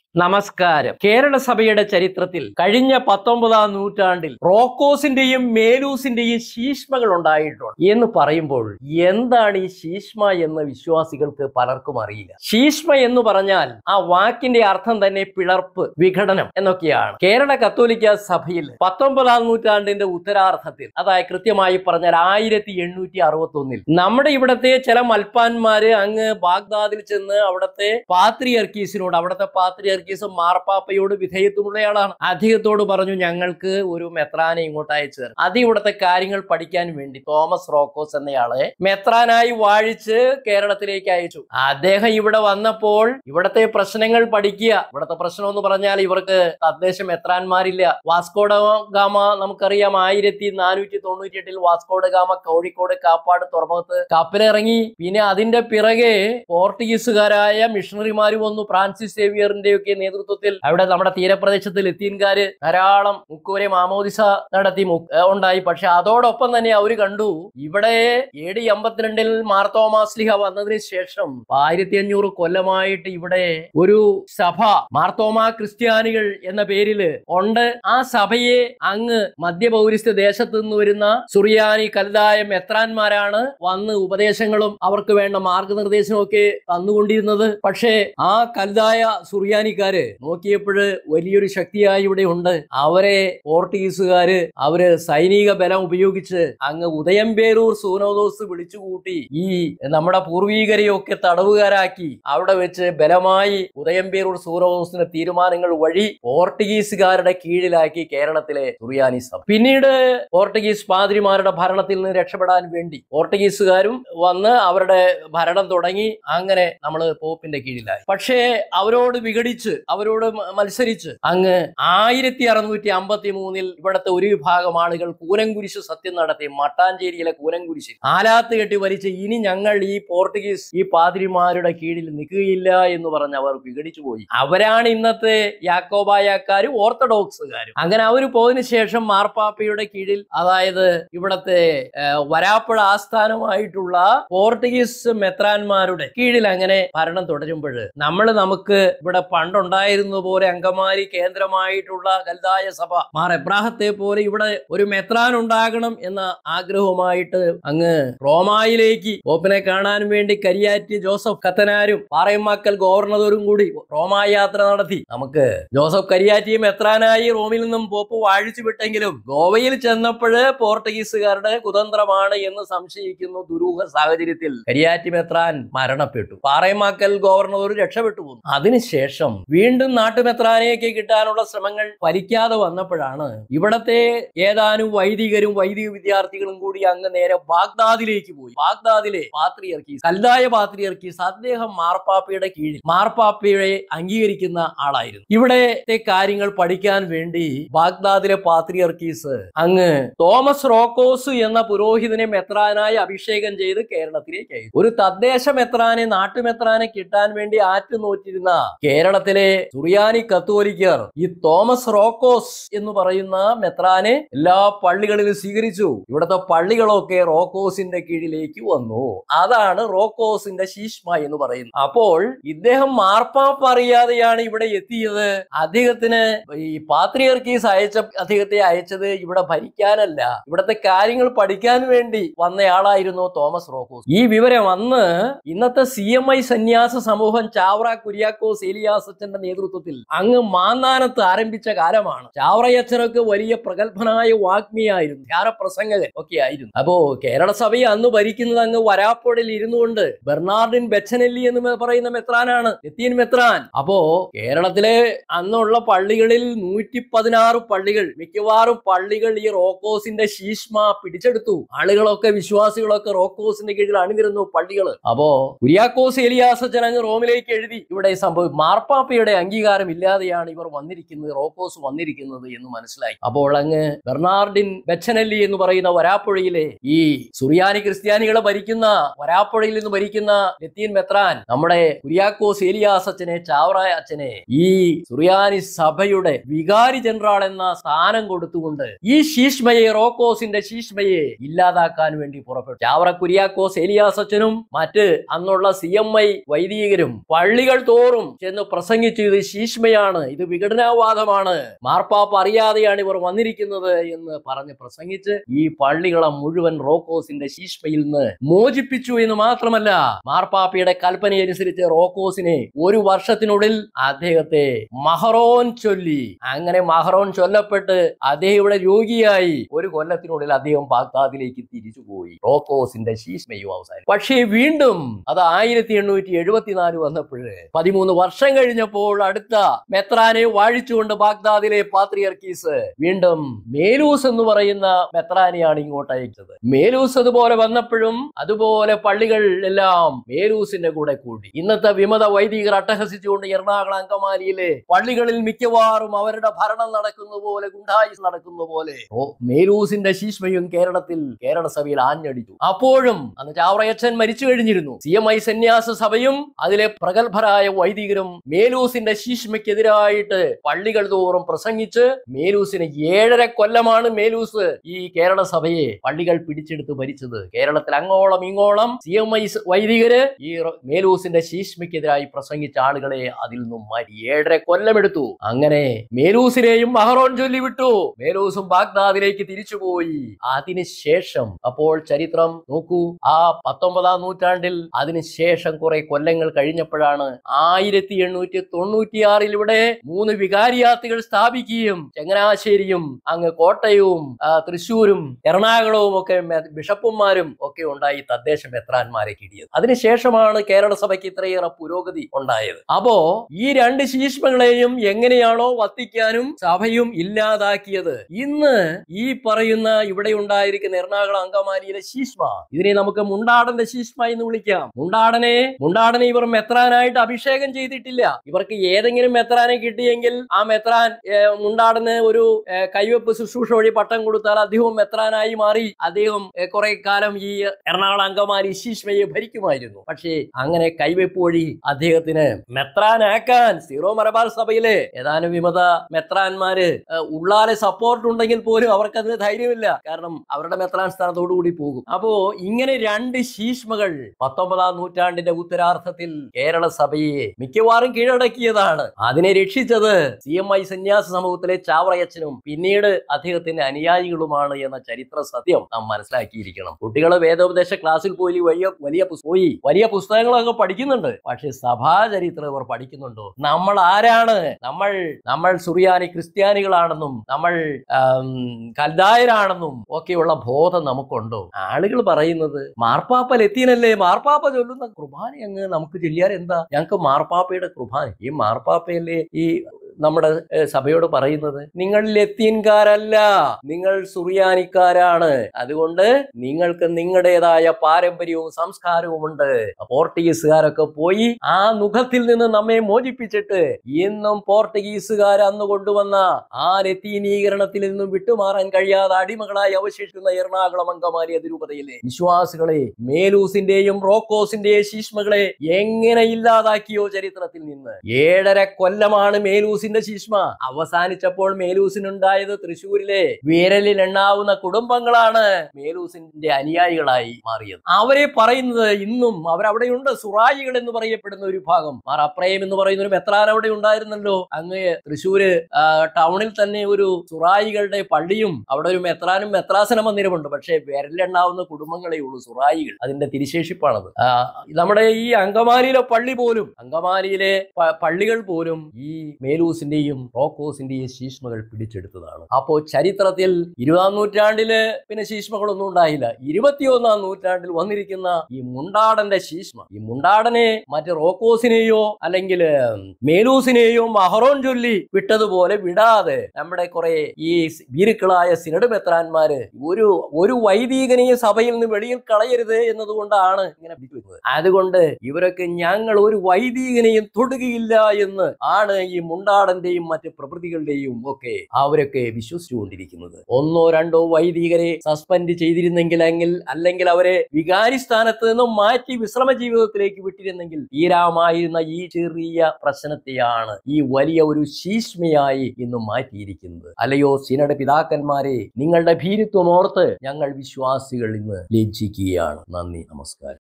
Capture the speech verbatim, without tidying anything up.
നമസ്കാരം. കേരള സഭയുടെ ചരിത്രത്തിൽ കഴിഞ്ഞ പത്തൊമ്പതാം നൂറ്റാണ്ടിൽ റോക്കോസിന്റെയും മേലൂസിന്റെയും ശീഷ്മകൾ ഉണ്ടായിട്ടുണ്ട് എന്ന് പറയുമ്പോൾ എന്താണ് ഈ ശീഷ്മ എന്ന് വിശ്വാസികൾക്ക് പലർക്കും അറിയില്ല. ശീഷ്മ എന്ന് പറഞ്ഞാൽ ആ വാക്കിന്റെ അർത്ഥം തന്നെ പിളർപ്പ്, വിഘടനം എന്നൊക്കെയാണ്. കേരള കത്തോലിക്ക സഭയിൽ പത്തൊമ്പതാം നൂറ്റാണ്ടിന്റെ ഉത്തരാർദ്ധത്തിൽ, അതായത് കൃത്യമായി പറഞ്ഞാൽ ആയിരത്തി എണ്ണൂറ്റി അറുപത്തി ഒന്നിൽ നമ്മുടെ ഇവിടത്തെ ചില മൽപ്പാന്മാര് അങ്ങ് ബാഗ്ദാദിൽ ചെന്ന് അവിടത്തെ പാത്രിയർക്കീസിനോട്, അവിടത്തെ പാത്രിയർ മാർപ്പാപ്പയോട് വിധേയത്വമുള്ളയാളാണ്. അദ്ദേഹത്തോട് പറഞ്ഞു, ഞങ്ങൾക്ക് ഒരു മെത്രാനെ ഇങ്ങോട്ട് അയച്ചു തരണം. അത് ഇവിടുത്തെ കാര്യങ്ങൾ പഠിക്കാൻ വേണ്ടി തോമസ് റോക്കോസ് എന്നയാളെ മെത്രാനായി വാഴിച്ച് കേരളത്തിലേക്ക് അയച്ചു. അദ്ദേഹം ഇവിടെ വന്നപ്പോൾ ഇവിടത്തെ പ്രശ്നങ്ങൾ പഠിക്കുക. ഇവിടത്തെ പ്രശ്നം എന്ന് പറഞ്ഞാൽ ഇവർക്ക് തദ്ദേശ മെത്രാന്മാരില്ല. വാസ്കോഡ ഗാമ നമുക്കറിയാം, ആയിരത്തി നാനൂറ്റി തൊണ്ണൂറ്റി എട്ടിൽ വാസ്കോഡ ഗാമ കോഴിക്കോട് കാപ്പാട് തുറമുഖത്ത് കപ്പലിറങ്ങി. പിന്നെ അതിന്റെ പിറകെ പോർട്ടുഗീസുകാരായ മിഷണറിമാര് വന്നു. ഫ്രാൻസിസ് സേവിയറിന്റെ ഒക്കെ നേതൃത്വത്തിൽ അവിടെ നമ്മുടെ തീരപ്രദേശത്ത് ലത്തീൻകാര് ധാരാളം മുക്കുവരെ മാമോദിസ നടത്തി ഉണ്ടായി. പക്ഷെ അതോടൊപ്പം തന്നെ അവര് കണ്ടു, ഇവിടെ എ ഡി അമ്പത്തിരണ്ടിൽ മാർത്തോമാസ്ലിഹ വന്നതിന് ശേഷം ആയിരത്തി അഞ്ഞൂറ് കൊല്ലമായിട്ട് ഇവിടെ ഒരു സഭ മാർത്തോമാ ക്രിസ്ത്യാനികൾ എന്ന പേരില് ഉണ്ട്. ആ സഭയെ അങ്ങ് മധ്യപൗരസ്ത്യ ദേശത്ത് നിന്ന് വരുന്ന സുറിയാനി കൽദായ മെത്രാന്മാരാണ് വന്ന് ഉപദേശങ്ങളും അവർക്ക് വേണ്ട മാർഗനിർദ്ദേശവും ഒക്കെ തന്നുകൊണ്ടിരുന്നത്. പക്ഷേ ആ കൽദായ സുറിയാനിക്കാര് നോക്കിയപ്പോഴ് വലിയൊരു ശക്തിയായി ഇവിടെ ഉണ്ട്. അവരെ പോർട്ടുഗീസുകാര് അവര് സൈനിക ബലം ഉപയോഗിച്ച് അങ്ങ് ഉദയംപേരൂർ സൂനോദോസ് വിളിച്ചുകൂട്ടി ഈ നമ്മുടെ പൂർവീകരെയൊക്കെ തടവുകാരാക്കി അവിടെ വെച്ച് ബലമായി ഉദയംപേരൂർ സൂനോദോസിന്റെ തീരുമാനങ്ങൾ വഴി പോർട്ടുഗീസുകാരുടെ കീഴിലാക്കി കേരളത്തിലെ സുറിയാനി സഭ. പിന്നീട് പോർട്ടുഗീസ് പാദ്രിമാരുടെ ഭരണത്തിൽ നിന്ന് രക്ഷപ്പെടാൻ വേണ്ടി പോർട്ടുഗീസുകാരും വന്ന് അവരുടെ ഭരണം തുടങ്ങി. അങ്ങനെ നമ്മൾ പോപ്പിന്റെ കീഴിലായി. പക്ഷേ അവരോട് വിഘടിച്ച് അവരോട് മത്സരിച്ച് അങ്ങ് ആയിരത്തി അറുന്നൂറ്റി അമ്പത്തി മൂന്നിൽ ഇവിടുത്തെ ഒരു വിഭാഗം ആളുകൾ കൂനംകുരിശ് സത്യം നടത്തി. മട്ടാഞ്ചേരിയിലെ കൂനംകുരിശ് ആലാത്ത് കെട്ടി വലിച്ച് ഇനി ഞങ്ങൾ ഈ പോർട്ടുഗീസ് ഈ പാതിരിമാരുടെ കീഴിൽ നിൽക്കുകയില്ല എന്ന് പറഞ്ഞ് അവർ വിഘടിച്ചു പോയി. അവരാണ് ഇന്നത്തെ യാക്കോബായക്കാരും ഓർത്തഡോക്സുകാരും. അങ്ങനെ അവർ പോയതിനു ശേഷം മാർപ്പാപ്പയുടെ കീഴിൽ, അതായത് ഇവിടത്തെ വരാപ്പുഴ ആസ്ഥാനമായിട്ടുള്ള പോർട്ടുഗീസ് മെത്രാന്മാരുടെ കീഴിൽ അങ്ങനെ ഭരണം തുടരുമ്പോൾ നമ്മൾ നമുക്ക് ഇവിടെ പണ്ടുണ്ടായിരുന്ന പോലെ അങ്കമാലി കേന്ദ്രമായിട്ടുള്ള കൽദായ സഭ മാർ എബ്രാഹത്തെ പോലെ ഇവിടെ ഒരു മെത്രാൻ ഉണ്ടാകണം എന്ന ആഗ്രഹവുമായിട്ട് അങ്ങ് റോമായിലേക്ക് പോപ്പിനെ കാണാൻ വേണ്ടി കരിയാറ്റി ജോസഫ് കത്തനാരും പാറയമ്മാക്കൽ ഗവർണറും കൂടി റോമാ യാത്ര നടത്തി. നമുക്ക് ജോസഫ് കരിയാറ്റി മെത്രാനായി റോമിൽ നിന്നും പോപ്പ് വാഴിച്ചു വിട്ടെങ്കിലും ഗോവയിൽ ചെന്നപ്പോഴ് പോർട്ടുഗീസുകാരുടെ കുതന്ത്രമാണ് എന്ന് സംശയിക്കുന്നു. ദുരൂഹ സാഹചര്യത്തിൽ കരിയാറ്റി മെത്രാൻ മരണപ്പെട്ടു. പാറയമ്മാക്കൽ ഗവർണർ രക്ഷപ്പെട്ടു പോന്നു. അതിനുശേഷം വീണ്ടും നാട്ടുമെത്രാനെയൊക്കെ കിട്ടാനുള്ള ശ്രമങ്ങൾ ഫലിക്കാതെ വന്നപ്പോഴാണ് ഇവിടത്തെ ഏതാനും വൈദികരും വൈദിക വിദ്യാർത്ഥികളും കൂടി അങ്ങ് നേരെ ബാഗ്ദാദിലേക്ക് പോയി. ബാഗ്ദാദിലെ പാത്രിയർക്കീസ്, കൽദായ പാത്രിയർക്കീസ്, അദ്ദേഹം മാർപ്പാപ്പയുടെ കീഴിൽ മാർപ്പാപ്പയെ അംഗീകരിക്കുന്ന ആളായിരുന്നു. ഇവിടത്തെ കാര്യങ്ങൾ പഠിക്കാൻ വേണ്ടി ബാഗ്ദാദിലെ പാത്രിയർക്കീസ് അങ്ങ് തോമസ് റോക്കോസ് എന്ന പുരോഹിതനെ മെത്രാനായി അഭിഷേകം ചെയ്ത് കേരളത്തിലേക്ക് അയച്ചു. ഒരു തദ്ദേശ മെത്രാനെ, നാട്ടുമെത്രാനെ കിട്ടാൻ വേണ്ടി ആറ്റുനോറ്റിരുന്ന കേരളത്തിലെ സുറിയാനി കത്തോലിക്കർ ഈ തോമസ് റോക്കോസ് എന്ന് പറയുന്ന മെത്രാനെ എല്ലാ പള്ളികളിലും സ്വീകരിച്ചു. ഇവിടുത്തെ പള്ളികളൊക്കെ റോക്കോസിന്റെ കീഴിലേക്ക് വന്നു. അതാണ് റോക്കോസിന്റെ ശീഷ്മ എന്ന് പറയുന്നത്. അപ്പോൾ ഇദ്ദേഹം മാർപ്പാപ്പ അറിയാതെയാണ് ഇവിടെ എത്തിയത്. അദ്ദേഹത്തിന് ഈ പാത്രിയർക്കീസ് അയച്ച അദ്ദേഹത്തെ അയച്ചത് ഇവിടെ ഭരിക്കാനല്ല, ഇവിടത്തെ കാര്യങ്ങൾ പഠിക്കാൻ വേണ്ടി വന്നയാളായിരുന്നു തോമസ് റോക്കോസ്. ഈ വിവരം അന്ന് ഇന്നത്തെ സി എം ഐ സന്യാസ സമൂഹം ചാവറ കുര്യാക്കോസ് ഏലിയാസച്ചന്റെ നേതൃത്വത്തിൽ അങ്ങ് മാന്നാനത്ത് ആരംഭിച്ച കാലമാണ്. ചാവറയച്ചനൊക്കെ വലിയ പ്രഗത്ഭനായ വാഗ്മിയായിരുന്നു, ധ്യാനപ്രസംഗകൻ ഒക്കെ ആയിരുന്നു. അപ്പോ കേരള സഭയെ അന്ന് ഭരിക്കുന്നത് അങ്ങ് വരാപ്പുഴയിൽ ഇരുന്നുകൊണ്ട് ബെർണാർഡിൻ ബെച്ചനെല്ലി എന്ന് പറയുന്ന മെത്രാനാണ്, ലത്തീൻ മെത്രാൻ. അപ്പോ കേരളത്തിലെ അന്നുള്ള പള്ളികളിൽ നൂറ്റി പതിനാറ് പള്ളികൾ, മിക്കവാറും പള്ളികൾ ഈ റോക്കോസിന്റെ ശീഷ്മ പിടിച്ചെടുത്തു. ആളുകളൊക്കെ, വിശ്വാസികളൊക്കെ റോക്കോസിന്റെ കീഴിൽ അണിനിരുന്നു പള്ളികൾ. അപ്പോ കുര്യാക്കോസ് ഏലിയാസച്ചൻ അങ്ങ് റോമിലേക്ക് എഴുതി, ഇവിടെ സംഭവം മാർപ്പാപ്പയുടെ അംഗീകാരം ഇല്ലാതെയാണ് ഇവർ വന്നിരിക്കുന്നത്, റോക്കോസ് വന്നിരിക്കുന്നത് എന്ന് മനസ്സിലായി. അപ്പോൾ അങ്ങ് ബെർണാർഡിൻ ബെച്ചനെല്ലി എന്ന് പറയുന്ന വരാപ്പുഴയിലെ ഈ സുറിയാനി ക്രിസ്ത്യാനികളെ ഭരിക്കുന്ന, വരാപ്പുഴയിൽ നിന്ന് ഭരിക്കുന്ന ലത്തീൻ മെത്രാൻ നമ്മുടെ കുര്യാക്കോസ് ഏലിയാസച്ചനെ, ചാവറ അച്ഛനെ ഈ സുറിയാനി സഭയുടെ വികാരി ജനറൽ എന്ന സ്ഥാനം കൊടുത്തുകൊണ്ട് ഈ ശീഷ്മയെ, റോക്കോസിന്റെ ശീഷ്മയെ ഇല്ലാതാക്കാൻ വേണ്ടി പുറപ്പെട്ടു. ചാവറ കുര്യാക്കോസ് ഏലിയാസച്ചനും മറ്റ് അന്നുള്ള സി എം ഐ വൈദികരും പള്ളികൾ തോറും ചെന്ന് പ്രസംഗിച്ചു പ്രസംഗിച്ചു, ഇത് ശീഷ്മയാണ്, ഇത് വിഘടനവാദമാണ്, മാർപ്പാപ്പ അറിയാതെയാണ് ഇവർ വന്നിരിക്കുന്നത് എന്ന് പറഞ്ഞ് പ്രസംഗിച്ച് ഈ പള്ളികളെ മുഴുവൻ റോക്കോസിന്റെ ശീഷ്മയിൽ നിന്ന് മോചിപ്പിച്ചു എന്ന് മാത്രമല്ല, മാർപ്പാപ്പയുടെ കൽപ്പനയനുസരിച്ച് റോക്കോസിനെ ഒരു വർഷത്തിനുള്ളിൽ അദ്ദേഹത്തെ മഹറോൻ ചൊല്ലി. അങ്ങനെ മഹറോൻ ചൊല്ലപ്പെട്ട് അദ്ദേഹം ഇവിടെ രോഗിയായി. ഒരു കൊല്ലത്തിനുള്ളിൽ അദ്ദേഹം ബാഗ്ദാദിലേക്ക് തിരിച്ചുപോയി. റോക്കോസിന്റെ ശീഷ്മയും അവസാനം. പക്ഷേ വീണ്ടും അത് ആയിരത്തി എണ്ണൂറ്റി എഴുപത്തിനാല് വന്നപ്പോഴ് പതിമൂന്ന് വർഷം കഴിഞ്ഞപ്പോൾ അടുത്ത മെത്രാനെ വാഴിച്ചുകൊണ്ട് ബാഗ്ദാദിലെ പാത്രിയർക്കീസ് വീണ്ടും മേലൂസ് എന്ന് പറയുന്ന മെത്രാനെയാണ് ഇങ്ങോട്ട് അയച്ചത്. മേലൂസ് അതുപോലെ വന്നപ്പോഴും അതുപോലെ പള്ളികൾ എല്ലാം മേലൂസിന്റെ കൂടെ കൂടി. ഇന്നത്തെ വിമത വൈദികർ അട്ടഹസിച്ചുകൊണ്ട് എറണാകുളം അങ്കമാലിയിലെ പള്ളികളിൽ മിക്കവാറും അവരുടെ ഭരണം നടക്കുന്ന പോലെ, ഗുണ്ടായുസ് നടക്കുന്ന പോലെ മേലൂസിന്റെ ശീഷ്മയും കേരളത്തിൽ കേരള സഭയിൽ ആഞ്ഞടിച്ചു. അപ്പോഴും അന്ന് ചാവറയച്ചൻ മരിച്ചു കഴിഞ്ഞിരുന്നു. സി എം ഐ സന്യാസ സഭയും അതിലെ പ്രഗത്ഭരായ വൈദികരും മേലൂസിന്റെ ശീഷ്മയ്ക്കെതിരായിട്ട് പള്ളികൾ തോറും പ്രസംഗിച്ച് മേലൂസിന് ഏഴര കൊല്ലമാണ് മേലൂസ് ഈ കേരള സഭയെ പള്ളികൾ പിടിച്ചെടുത്ത് ഭരിച്ചത്. കേരളത്തിൽ അങ്ങോളം ഇങ്ങോളം സി എം ഐ വൈദികര് ഈ മേലൂസിന്റെ ശീഷ്മയ്ക്കെതിരായി പ്രസംഗിച്ച ആളുകളെ അതിൽ നിന്നും മാറ്റി ഏഴര കൊല്ലമെടുത്തു. അങ്ങനെ മേലൂസിനെയും മഹറോൻ ചൊല്ലി വിട്ടു. മേലൂസും ബാഗ്ദാദിലേക്ക് തിരിച്ചുപോയി. അതിനുശേഷം അപ്പോൾ ചരിത്രം നോക്കൂ, ആ പത്തൊമ്പതാം നൂറ്റാണ്ടിൽ അതിനുശേഷം കുറെ കൊല്ലങ്ങൾ കഴിഞ്ഞപ്പോഴാണ് ആയിരത്തി എണ്ണൂറ്റി തൊണ്ണൂറ്റിയാറിൽ ഇവിടെ മൂന്ന് വികാരിയാത്തുകൾ സ്ഥാപിക്കുകയും ചങ്ങനാശ്ശേരിയും അങ്ങ് കോട്ടയവും തൃശ്ശൂരും എറണാകുളവും ഒക്കെ ബിഷപ്പുമാരും ഒക്കെ ഉണ്ടായി തദ്ദേശ മെത്രാന്മാരെ കിട്ടിയത്. അതിനുശേഷമാണ് കേരള സഭയ്ക്ക് ഇത്രയേറെ പുരോഗതി ഉണ്ടായത്. അപ്പോ ഈ രണ്ട് ശീഷ്മകളെയും എങ്ങനെയാണോ വത്തിക്കാനും സഭയും ഇല്ലാതാക്കിയത്, ഇന്ന് ഈ പറയുന്ന ഇവിടെ ഉണ്ടായിരിക്കുന്ന എറണാകുളം അങ്കമാലിയിലെ ശീഷ്മ, ഇതിനെ നമുക്ക് മുണ്ടാടന്റെ ശീഷ്മ എന്ന് വിളിക്കാം. മുണ്ടാടനെ മുണ്ടാടനെ ഇവർ മെത്രാനായിട്ട് അഭിഷേകം ചെയ്തിട്ടില്ല. ഇവർക്ക് ഏതെങ്കിലും മെത്രാനെ കിട്ടിയെങ്കിൽ ആ മെത്രാൻ മുണ്ടാടന് ഒരു കൈവെപ്പ് ശുശ്രൂഷ വഴി പട്ടം കൊടുത്താൽ അദ്ദേഹവും മെത്രാനായി മാറി അദ്ദേഹം കുറെ കാലം ഈ എറണാകുളം അങ്കമാലി ശീഷ്മയെ ഭരിക്കുമായിരുന്നു. പക്ഷേ അങ്ങനെ കൈവെപ്പ് വഴി അദ്ദേഹത്തിന് മെത്രാനാക്കാൻ സീറോ മലബാർ സഭയിലെ ഏതാനും വിമത മെത്രാന്മാര് ഉള്ളാലെ സപ്പോർട്ട് ഉണ്ടെങ്കിൽ പോലും അവർക്ക് അതിന് ധൈര്യമില്ല. കാരണം അവരുടെ മെത്രാൻ സ്ഥാനത്തോടു കൂടി പോകും. അപ്പോ ഇങ്ങനെ രണ്ട് ശീഷ്മകൾ പത്തൊമ്പതാം നൂറ്റാണ്ടിന്റെ ഉത്തരാർത്ഥത്തിൽ കേരള സഭയെ മിക്കവാറും കീഴടക്കിയതാണ്. അതിനെ രക്ഷിച്ചത് സി എം ഐ സന്യാസ സമൂഹത്തിലെ ചാവറയച്ചനും പിന്നീട് അദ്ദേഹത്തിന്റെ അനുയായികളുമാണ് എന്ന ചരിത്ര സത്യം നാം മനസ്സിലാക്കിയിരിക്കണം. കുട്ടികൾ വേദോപദേശ ക്ലാസ്സിൽ പോയി വലിയ വലിയ പോയി വലിയ പുസ്തകങ്ങളൊക്കെ പഠിക്കുന്നുണ്ട്. പക്ഷെ സഭാചരിത്രം ഇവർ പഠിക്കുന്നുണ്ടോ? നമ്മൾ ആരാണ്? നമ്മൾ നമ്മൾ സുറിയാനി ക്രിസ്ത്യാനികളാണെന്നും നമ്മൾ കൽദായരാണെന്നും ഒക്കെയുള്ള ബോധം നമുക്കുണ്ടോ? ആളുകൾ പറയുന്നത് മാർപ്പാപ്പ ലത്തീനല്ലേ, മാർപ്പാപ്പ ചൊല്ലുന്ന കുർബാന അങ്ങ് നമുക്ക് ചൊല്ലിയാൽ എന്താ, ഞങ്ങൾക്ക് മാർപ്പാപ്പയുടെ കുർബാന. ഈ മാർപ്പാപ്പയല്ലേ ഈ നമ്മുടെ സഭയോട് പറയുന്നത്, നിങ്ങൾ ലത്തീൻകാരല്ല, നിങ്ങൾ സുറിയാനിക്കാരാണ്. അതുകൊണ്ട് നിങ്ങൾക്ക് നിങ്ങളുടേതായ പാരമ്പര്യവും സംസ്കാരവും ഉണ്ട്. പോർട്ടുഗീസുകാരൊക്കെ പോയി ആ മുഖത്തിൽ നിന്ന് നമ്മെ മോചിപ്പിച്ചിട്ട് ഇന്നും പോർട്ടുഗീസുകാർ അന്ന് കൊണ്ടുവന്ന ആ ലത്തീനീകരണത്തിൽ നിന്നും വിട്ടുമാറാൻ കഴിയാതെ അടിമകളായി അവശേഷിക്കുന്ന എറണാകുളം അങ്കമാലി അതിരൂപതയിലെ വിശ്വാസികളെ, മേലൂസിന്റെയും റോക്കോസിന്റെയും ശീഷ്മകളെ എങ്ങനെ ഇല്ലാതാക്കിയോ ചരിത്രത്തിൽ നിന്ന്. ഏഴര കൊല്ലമാണ് മേലൂസിന്റെ ശീഷ്മ. അവസാനിച്ചപ്പോൾ മേലൂസിനുണ്ടായത് തൃശ്ശൂരിലെ വിരലിൽ എണ്ണാവുന്ന കുടുംബങ്ങളാണ് മേലൂസിന്റെ അനുയായികളായി മാറിയത്. അവരെ പറയുന്നത് ഇന്നും അവരവിടെയുണ്ട്. സുറായികൾ എന്ന് പറയപ്പെടുന്ന ഒരു വിഭാഗം, മാർ അപ്രയം എന്ന് പറയുന്ന ഒരു മെത്രാൻ അവിടെ ഉണ്ടായിരുന്നല്ലോ. അങ്ങ് തൃശ്ശൂര് ടൗണിൽ തന്നെ ഒരു സുറായികളുടെ പള്ളിയും അവിടെ ഒരു മെത്രാനും മെത്രാസന മന്ദിരമുണ്ട്. പക്ഷെ വിരലെണ്ണാവുന്ന കുടുംബങ്ങളെ ഉള്ളൂ സുറായികൾ. അതിന്റെ തിരിശേഷിപ്പാണത്. നമ്മുടെ ഈ അങ്കമാലിയിലെ പള്ളി പോലും, അങ്കമാലിയിലെ പള്ളികൾ പോലും ഈ മേലൂസിന്റെയും റോക്കോസിന്റെയും ശീഷ്മകൾ പിടിച്ചെടുത്തതാണ്. അപ്പോ ചരിത്രത്തിൽ ഇരുപതാം നൂറ്റാണ്ടില് പിന്നെ ശീഷ്മകളൊന്നും ഉണ്ടായില്ല. ഇരുപത്തിയൊന്നാം നൂറ്റാണ്ടിൽ വന്നിരിക്കുന്ന ഈ മുണ്ടാടന്റെ ശീഷ്മ, ഈ മുണ്ടാടനെ മറ്റ് റോക്കോസിനെയോ അല്ലെങ്കിൽ മേലൂസിനെയോ മഹറോൻ ചൊല്ലി വിട്ടതുപോലെ വിടാതെ നമ്മുടെ കുറെ ഈ വീരുക്കളായ സിനഡ് മെത്രാന്മാര് ഒരു ഒരു വൈദികനെയും സഭയിൽ നിന്ന് വെളിയിൽ കളയരുത് എന്നതുകൊണ്ടാണ് ഇങ്ങനെ പിടിക്കുന്നത്. അതുകൊണ്ട് ഇവരൊക്കെ ഞങ്ങൾ ഒരു വൈദികനെയും തൊടുകയില്ല എന്ന് ആണ് ഈ മുണ്ടാടന്റെയും മറ്റ് പ്രവൃത്തികളുടെയും ഒക്കെ അവരൊക്കെ വിശ്വസിച്ചുകൊണ്ടിരിക്കുന്നത്. ഒന്നോ രണ്ടോ വൈദികരെ സസ്പെൻഡ് ചെയ്തിരുന്നെങ്കിൽ അല്ലെങ്കിൽ അവരെ വികാരി സ്ഥാനത്ത് നിന്നും മാറ്റി വിശ്രമ ജീവിതത്തിലേക്ക് വിട്ടിരുന്നെങ്കിൽ തീരാമായിരുന്ന ഈ ചെറിയ പ്രശ്നത്തെയാണ് ഈ വലിയ ഒരു ശീഷ്മയായി ഇന്ന് മാറ്റിയിരിക്കുന്നത്. അല്ലയോ സിനഡ് പിതാക്കന്മാരെ, നിങ്ങളുടെ ഭീരുത്വം ഓർത്ത് ഞങ്ങൾ വിശ്വാസികൾ ഇന്ന് ലജ്ജിക്കുകയാണ്. നന്ദി, നമസ്കാരം.